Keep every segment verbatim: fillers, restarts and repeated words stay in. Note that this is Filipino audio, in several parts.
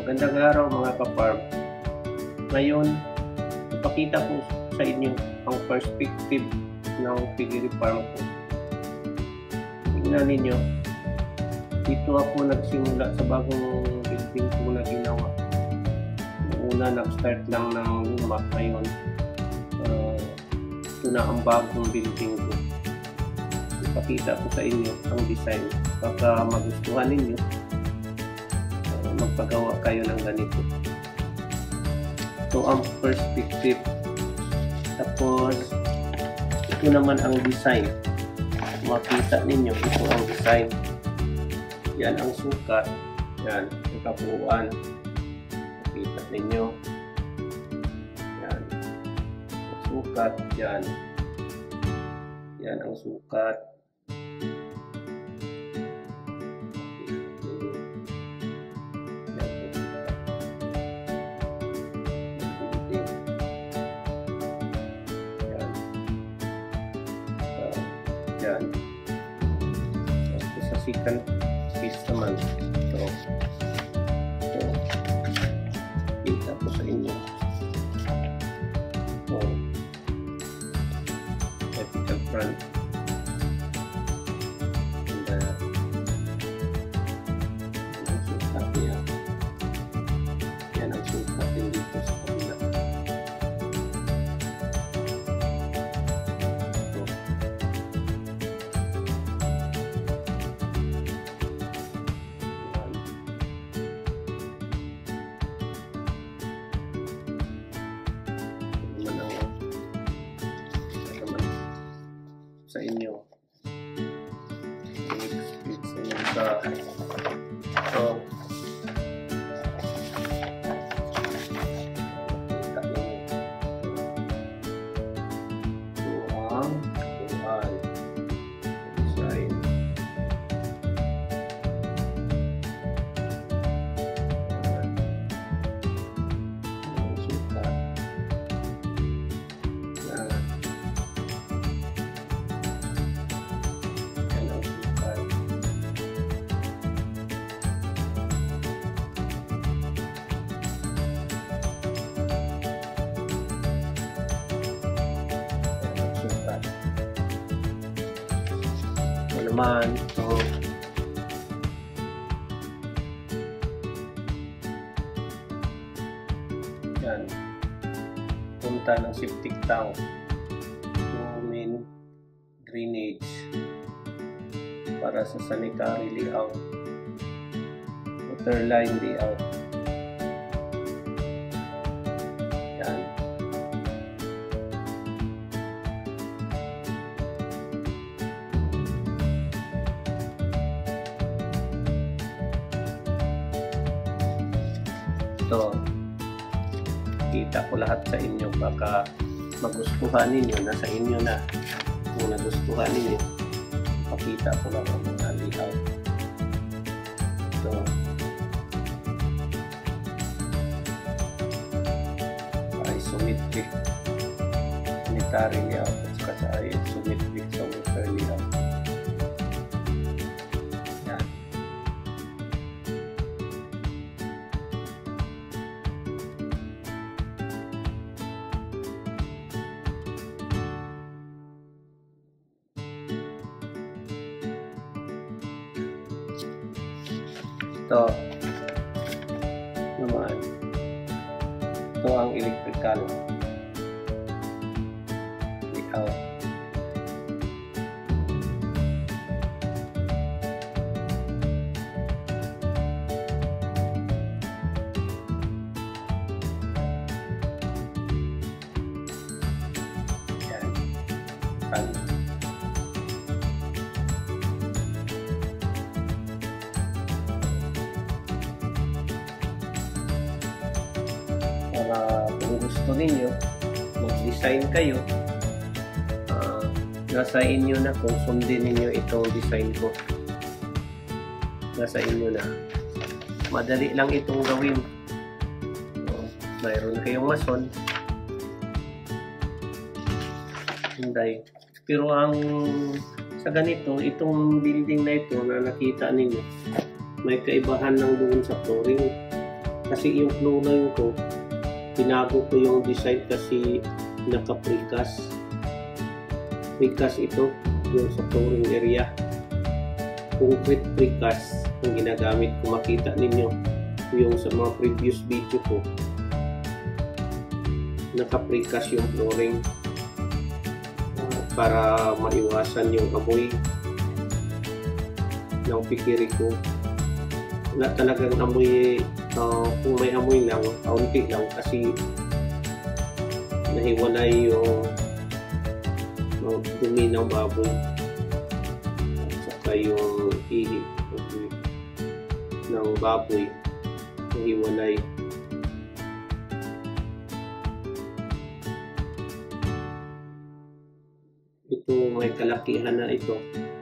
Magandang araw mga ka-farm. Ngayon, ipakita ko sa inyo ang perspective ng piggery farm ko. Tingnan ninyo, dito ako nagsimula sa bagong building ko na ginawa. Una, nag-start lang ng luma. Ngayon, uh, ito na ang bagong building ko. Ipakita ko sa inyo ang design. Baka magustuhan ninyo, uh, magpagawa kayo ng ganito. Ito ang perspective. Tapos, ito naman ang design. Makita ninyo, ito ang design. Yan ang sukat. Yan, ang kabuuan. Makita ninyo. Yan. Ang sukat. Yan. Yan ang sukat. Yan. Tapos sa second piece naman, ito. Ito. Kita ko sa inyo. Ito. Vertical front. And, uh, yan ang sukat niya. Yan ang sukat din dito sa kabila. Sa inyo i-explain sa inyo sa ito kita ninyo ito ang tuan design. Ang sukat yan. Naman ito yan, punta ng septic tank to main drainage para sa sanitary layout, water line layout. Yan. Ito, kita ko lahat sa inyo, baka magustuhan ninyo, nasa inyo na. Kung nagustuhan ninyo, pakita ko lang ang mga layout. Ito, isometric sanitary layout at saka sa isometric sa water layout. Ito naman, ito ang electrical layout. Yan. Pan. Para kung gusto ninyo mag-design kayo, uh, nasa inyo na kung sundin ninyo itong design ko. Nasa inyo na. Madali lang itong gawin. So, mayroon kayong mason, hinday. Pero ang sa ganito, itong building na ito na nakita ninyo, may kaibahan lang doon sa flooring. Kasi yung clonine ko, tinago ko yung design kasi naka-precast. Precast ito, yung sa flooring area. Concrete precast ang ginagamit ko. Makita ninyo yung sa mga previous video ko, naka-precast yung flooring uh, para maiwasan yung amoy ng Piggery ko. Na talagang amoy, uh, kung may amoy lang, kaunti lang kasi nahiwalay yung uh, dumi ng baboy at saka yung ihi ng baboy nahiwalay. Ito may kalakihan na ito.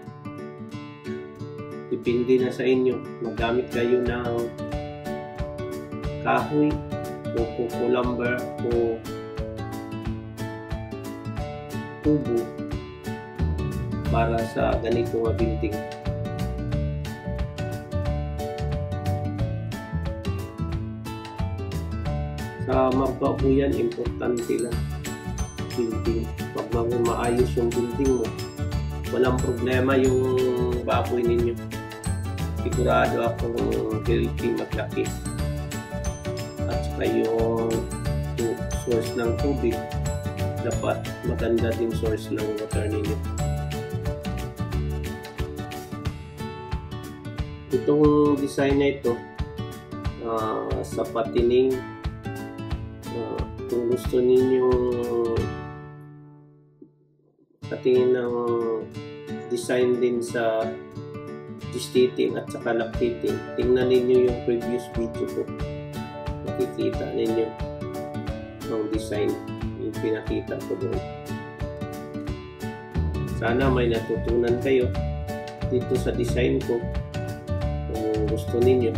Depende na sa inyo. Magamit kayo ng kahoy o kuko lumber o tubo para sa ganito nga building. Sa mababuyan, importante lang building. Pag maayos yung building mo, walang problema yung baboy ninyo. Sigurado akong healthy, maglaki. At saka yung, yung source ng tubig, dapat maganda din source ng water ninyo. Itong design na ito, uh, sa patining, uh, kung gusto ninyo patingin ng design din sa gestating at saka lactating, tingnan ninyo yung previous video ko. Makikita ninyo ang design yung pinakita ko doon. Sana may natutunan kayo dito sa design ko kung gusto ninyo.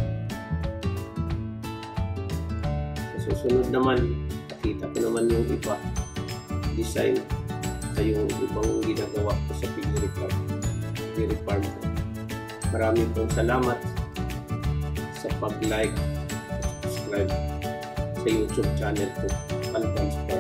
Sa susunod naman, pakita ko naman yung iba design sa yung ibang ginagawa ko sa Piggery Farm. Piggery Farm ko. Maraming pong salamat sa pag-like at subscribe sa YouTube channel ko, Alphonse.